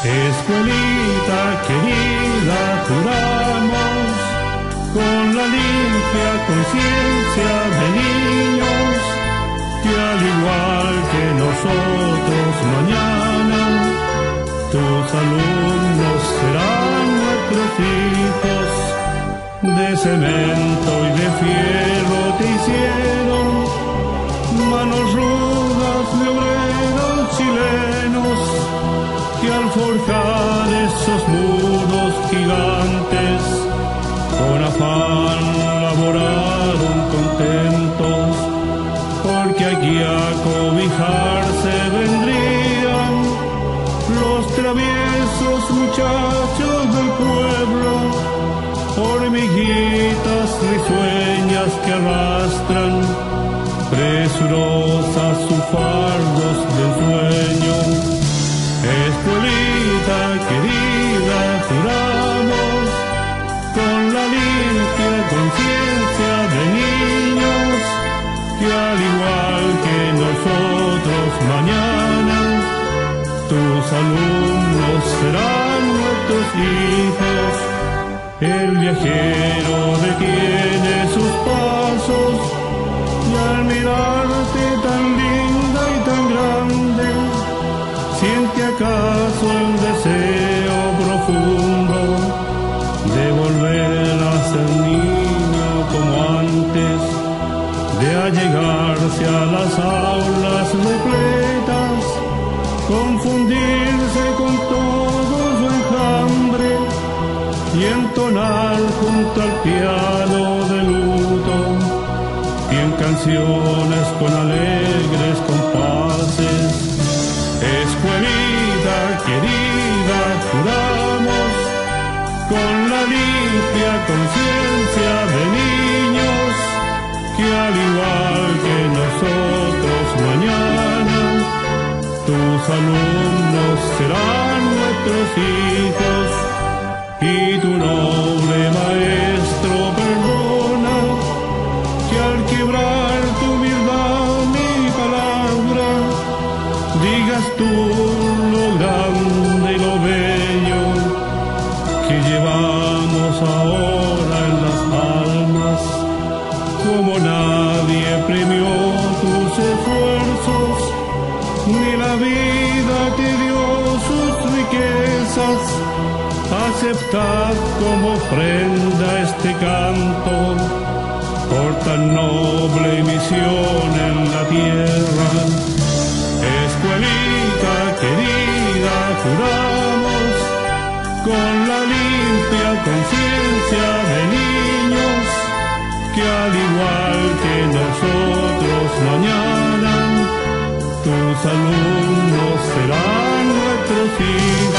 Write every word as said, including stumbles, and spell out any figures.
Escuelita querida, juramos con la limpia conciencia de niños que al igual que nosotros mañana tus alumnos serán nuestros hijos. De cemento y de fierro te hicieron, manos rudas de obreros chilenos que al forjar esos muros gigantes con afán laboraron contentos, porque aquí a cobijarse vendrían los traviesos muchachos del pueblo, hormiguitas risueñas que arrastran presurosas sus fardos del sueño. Escuelita querida, juramos con la limpia conciencia de niños que al igual que nosotros mañana tus alumnos serán nuestros hijos. El viajero detiene sus pasos y al mirarte tan linda y tan grande siente acaso el deseo profundo de volver a ser niño como antes, de allegarse a las aulas repletas, confundirse con todo su enjambre y entonar junto al piano de luto y en canciones con alegres compases. Escuelita querida, juramos con la limpia conciencia de niños que al igual que nosotros mañana tus alumnos serán nuestros hijos. Y tu noble maestro perdona que al quebrar tu humildad mi palabra digas tú lo grande y lo bello que llevamos ahora en las almas. Como nadie premió tus esfuerzos, ni la vida te dio sus riquezas, aceptad como ofrenda este canto por tan noble misión en la tierra. Escuelita querida, juramos con la limpia conciencia de niños que al igual que nosotros mañana tus alumnos serán nuestros hijos.